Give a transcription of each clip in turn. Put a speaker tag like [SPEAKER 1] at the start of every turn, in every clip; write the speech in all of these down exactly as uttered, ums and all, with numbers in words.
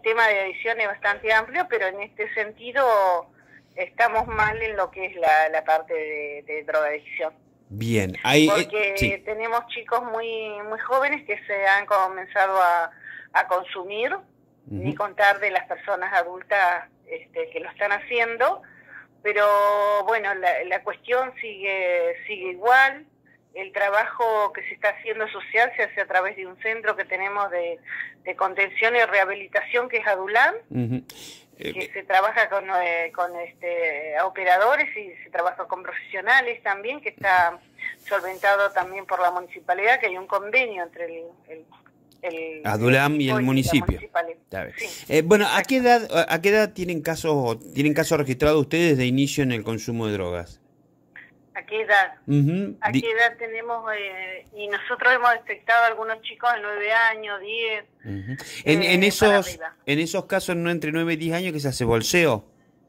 [SPEAKER 1] tema de adicción es bastante amplio, pero en este sentido estamos mal en lo que es la, la parte de, de drogadicción.
[SPEAKER 2] Bien, ahí...
[SPEAKER 1] Porque
[SPEAKER 2] Eh, sí.
[SPEAKER 1] tenemos chicos muy muy jóvenes que se han comenzado a, a consumir,
[SPEAKER 2] Uh-huh.
[SPEAKER 1] ni contar de las personas adultas este, que lo están haciendo, pero bueno, la, la cuestión sigue sigue igual. El trabajo que se está haciendo social se hace a través de un centro que tenemos de, de contención y rehabilitación, que es ADULAM, uh-huh. eh, que se trabaja con, eh, con este, operadores y se trabaja con profesionales también, que está solventado también por la municipalidad, que hay un convenio entre el... el El,
[SPEAKER 2] ADULAM
[SPEAKER 1] el
[SPEAKER 2] y el municipio.
[SPEAKER 1] Sí,
[SPEAKER 2] eh, bueno, ¿a qué edad a qué edad tienen casos tienen casos registrados ustedes de inicio en el consumo de drogas?
[SPEAKER 1] ¿A qué edad? Uh-huh. ¿A qué edad tenemos? Eh, y nosotros hemos detectado algunos chicos de nueve años, diez.
[SPEAKER 2] Uh-huh. En,
[SPEAKER 1] eh,
[SPEAKER 2] en esos en esos casos, no entre nueve y diez años, que se hace bolseo.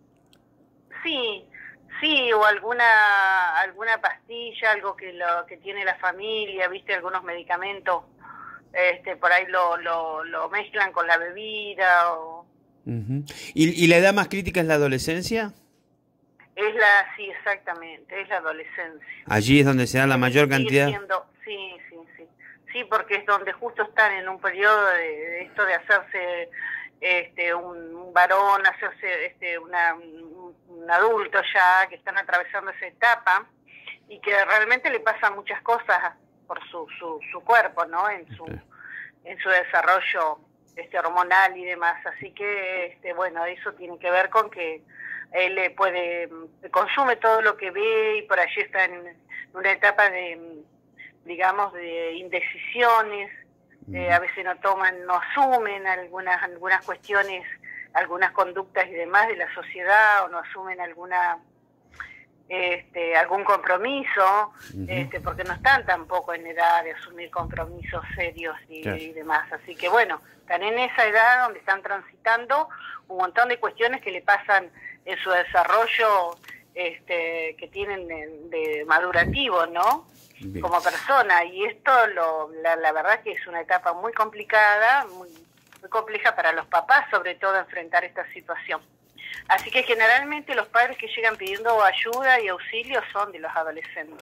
[SPEAKER 1] Sí, sí, o alguna alguna pastilla, algo que lo que tiene la familia, viste, algunos medicamentos. Este, por ahí lo, lo, lo mezclan con la bebida. O...
[SPEAKER 2] Uh-huh. ¿Y, ¿Y la edad más crítica es la adolescencia?
[SPEAKER 1] Es la, sí, exactamente, es la adolescencia.
[SPEAKER 2] Allí es donde se da la mayor cantidad.
[SPEAKER 1] Siendo, sí, sí, sí. Sí, porque es donde justo están en un periodo de, de esto de hacerse este, un, un varón, hacerse este, una, un, un adulto ya, que están atravesando esa etapa y que realmente le pasan muchas cosas por su, su, su cuerpo, ¿no? En su, okay. en su desarrollo este, hormonal y demás. Así que, este, bueno, eso tiene que ver con que él puede, consume todo lo que ve y por allí está en una etapa de, digamos, de indecisiones, eh, a veces no toman, no asumen algunas, algunas cuestiones, algunas conductas y demás de la sociedad, o no asumen alguna... Este, algún compromiso, uh-huh. este, porque no están tampoco en edad de asumir compromisos serios y, claro. y demás. Así que bueno, están en esa edad donde están transitando un montón de cuestiones que le pasan en su desarrollo este, que tienen de, de madurativo, ¿no? Bien. Como persona. Y esto, lo, la, la verdad que es una etapa muy complicada, muy, muy compleja para los papás, sobre todo, enfrentar esta situación. Así que generalmente los padres que llegan pidiendo ayuda y auxilio son de los adolescentes.